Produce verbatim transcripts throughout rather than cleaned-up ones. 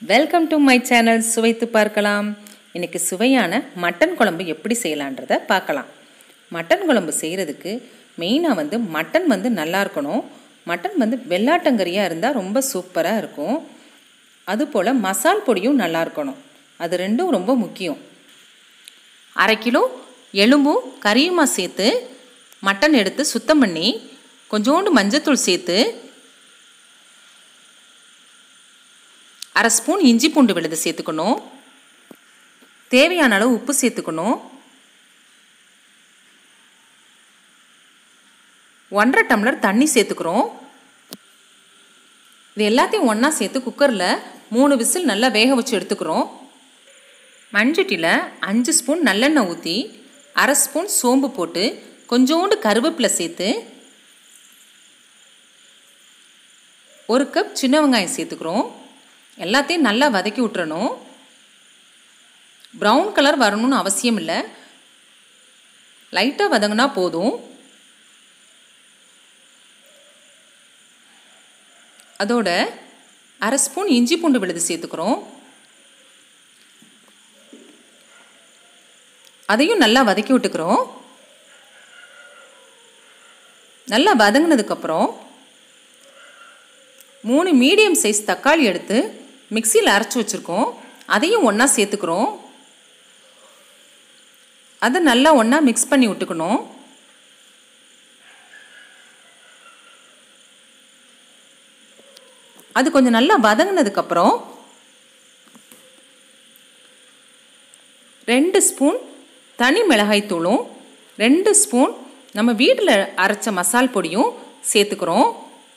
Welcome to my channel. சுவைத்து பார்க்கலாம். இன்றைக்கி சுவையான மட்டன் குழம்பு எப்படி செய்யலான்றதை பார்க்கலாம். மட்டன் குழம்பு செய்கிறதுக்கு மெயினாக வந்து மட்டன் வந்து நல்லா இருக்கணும். மட்டன் வந்து வெள்ளாட்டங்கறியாக இருந்தால் ரொம்ப சூப்பராக இருக்கும். அதுபோல் மசால் பொடியும் நல்லா இருக்கணும். அது ரெண்டும் ரொம்ப முக்கியம். அரை கிலோ எலும்பும் கறியுமா சேர்த்து மட்டன் எடுத்து சுத்தம் பண்ணி கொஞ்சோண்டு மஞ்சத்தூள் சேர்த்து அரை ஸ்பூன் இஞ்சி பூண்டு விழுது சேர்த்துக்கணும். தேவையான அளவு உப்பு சேர்த்துக்கணும். ஒன்றரை டம்ளர் தண்ணி சேர்த்துக்கிறோம். இது எல்லாத்தையும் ஒன்றா சேர்த்து குக்கரில் மூணு விசில் நல்லா வேக வச்சு எடுத்துக்கிறோம். மண்சட்டியில் அஞ்சு ஸ்பூன் நல்லெண்ணெய் ஊற்றி அரை ஸ்பூன் சோம்பு போட்டு கொஞ்சோண்டு கருவேப்பிலை சேர்த்து ஒரு கப் சின்ன வெங்காயம் சேர்த்துக்கிறோம். எல்லாத்தையும் நல்லா வதக்கி விட்டுறணும். ப்ரௌன் கலர் வரணும்னு அவசியம் இல்லை, லைட்டாக வதங்கினா போதும். அதோட அரை ஸ்பூன் இஞ்சி பூண்டு விழுது சேர்த்துக்கிறோம். அதையும் நல்லா வதக்கி விட்டுக்கிறோம். நல்லா வதங்கினதுக்கப்புறம் மூணு மீடியம் சைஸ் தக்காளி எடுத்து மிக்சியில் அரைச்சி வச்சுருக்கோம். அதையும் ஒன்றா சேர்த்துக்கிறோம். அதை நல்லா ஒன்றா மிக்ஸ் பண்ணி விட்டுக்கணும். அது கொஞ்சம் நல்லா வதங்கினதுக்கப்புறம் ரெண்டு ஸ்பூன் தனி மிளகாய் தூளும் ரெண்டு ஸ்பூன் நம்ம வீட்டில் அரைச்ச மசால் பொடியும் சேர்த்துக்கிறோம்.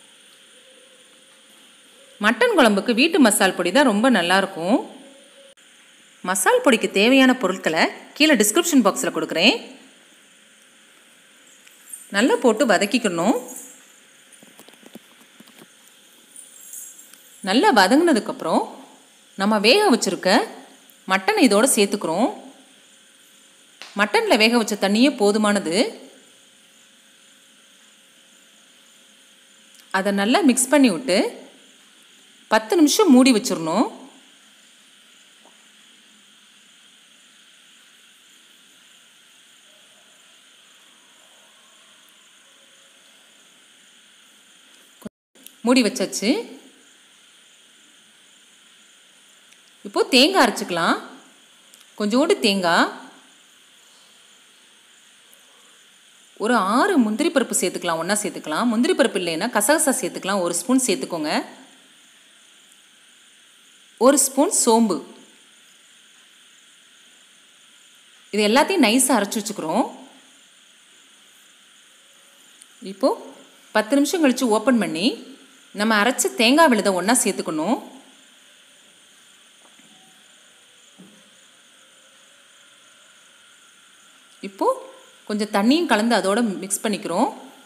மட்டன் குழம்புக்கு வீட்டு மசால் பொடி தான் ரொம்ப நல்லாயிருக்கும். மசால் பொடிக்கு தேவையான பொருட்களை கீழே டிஸ்கிரிப்ஷன் பாக்ஸில் கொடுக்குறேன். நல்லா போட்டு வதக்கிக்கணும். நல்லா வதங்கினதுக்கப்புறம் நம்ம வேக வச்சுருக்க மட்டனை இதோடு சேர்த்துக்கிறோம். மட்டனில் வேக வச்ச தண்ணியே போதுமானது. அதை நல்லா மிக்ஸ் பண்ணி விட்டு பத்து நிமிஷம் மூடி வச்சிடணும். மூடி வச்சாச்சு. இப்போ தேங்காய் அரைச்சிக்கலாம். கொஞ்சோண்டு தேங்காய், ஒரு ஆறு முந்திரி பருப்பு சேர்த்துக்கலாம். ஒன்றா சேர்த்துக்கலாம். முந்திரி பருப்பு இல்லைன்னா கசகசா சேர்த்துக்கலாம். ஒரு ஸ்பூன் சேர்த்துக்கோங்க. ஒரு ஸ்பூன் சோம்பு. இது எல்லாத்தையும் நைஸாக அரைச்சி வச்சுக்கிறோம். இப்போது பத்து நிமிஷம் கழித்து ஓப்பன் பண்ணி நம்ம அரைச்ச தேங்காய் விழுதை ஒன்றா சேர்த்துக்கணும். இப்போது கொஞ்சம் தண்ணியும் கலந்து அதோடு மிக்ஸ் பண்ணிக்கிறோம்.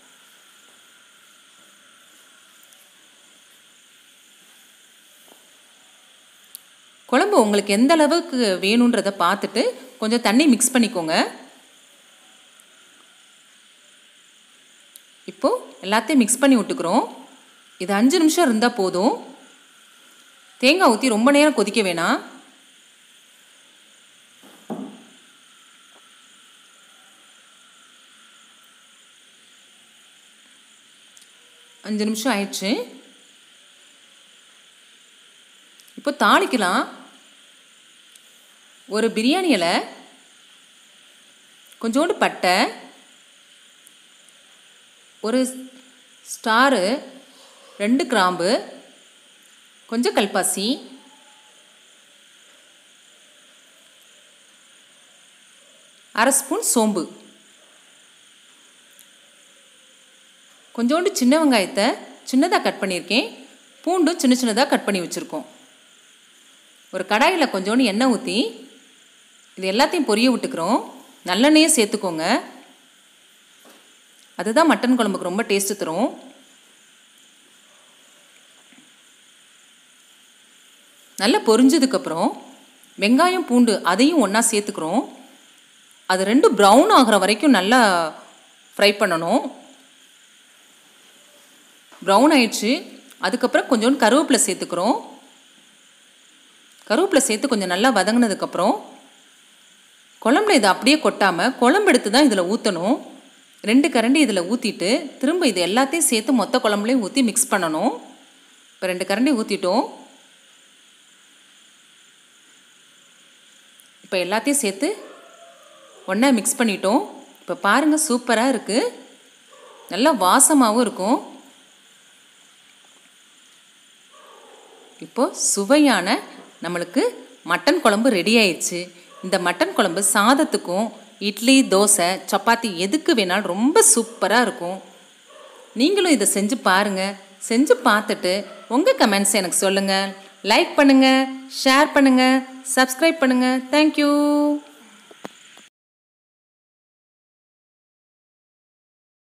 குழம்பு உங்களுக்கு எந்த அளவுக்கு வேணுன்றதை பார்த்துட்டு கொஞ்சம் தண்ணி மிக்ஸ் பண்ணிக்கோங்க. இப்போது எல்லாத்தையும் மிக்ஸ் பண்ணி விட்டுக்கிறோம். இது அஞ்சு நிமிஷம் இருந்தால் போதும். தேங்காய் ஊற்றி ரொம்ப நேரம் கொதிக்க வேணாம். அஞ்சு நிமிஷம் ஆயிடுச்சு. இப்போ தாளிக்கலாம். ஒரு பிரியாணி இலை, கொஞ்சோண்டு பட்டை, ஒரு ஸ்டாரு, ரெண்டு கிராம்பு, கொஞ்சம் கல்பாசி, அரை ஸ்பூன் சோம்பு, கொஞ்சோண்டு சின்ன வெங்காயத்தை சின்னதாக கட் பண்ணியிருக்கேன். பூண்டும் சின்ன சின்னதாக கட் பண்ணி வச்சுருக்கோம். ஒரு கடாயில் கொஞ்சோண்டு எண்ணெய் ஊற்றி இது எல்லாத்தையும் பொரிய விட்டுக்கிறோம். நல்லெண்ணெயே சேர்த்துக்கோங்க. அதுதான் மட்டன் குழம்புக்கு ரொம்ப டேஸ்ட்டு தரும். நல்லா பொரிஞ்சதுக்கப்புறம் வெங்காயம் பூண்டு அதையும் ஒன்றா சேர்த்துக்கிறோம். அது ரெண்டும் ப்ரௌன் ஆகிற வரைக்கும் நல்லா ஃப்ரை பண்ணணும். ப்ரௌன் ஆயிடுச்சு. அதுக்கப்புறம் கொஞ்சோண்டு கருவேப்பிலை சேர்த்துக்கிறோம். கருவேப்பிலை சேர்த்து கொஞ்சம் நல்லா வதங்கினதுக்கப்புறம் குழம்புல இதை அப்படியே கொட்டாமல் குழம்பு எடுத்து தான் இதில் ஊற்றணும். ரெண்டு கரண்டி இதில் ஊற்றிட்டு திரும்ப இது எல்லாத்தையும் சேர்த்து மொத்த குழம்புலையும் ஊற்றி மிக்ஸ் பண்ணணும். இப்போ ரெண்டு கரண்டி ஊற்றிட்டோம். இப்போ எல்லாத்தையும் சேர்த்து ஒன்றா மிக்ஸ் பண்ணிட்டோம். இப்போ பாருங்கள், சூப்பராக இருக்குது, நல்லா வாசமாகவும் இருக்கும். இப்போது சுவையான நம்மளுக்கு மட்டன் குழம்பு ரெடி ஆயிடுச்சு. இந்த மட்டன் குழம்பு சாதத்துக்கும் இட்லி, தோசை, சப்பாத்தி எதுக்கு வேணாலும் ரொம்ப சூப்பராக இருக்கும். நீங்களும் இதை செஞ்சு பாருங்கள். செஞ்சு பார்த்துட்டு உங்கள் கமெண்ட்ஸ் எனக்கு சொல்லுங்கள். லைக் பண்ணுங்கள், ஷேர் பண்ணுங்கள், சப்ஸ்கிரைப் பண்ணுங்கள். தேங்க்யூ.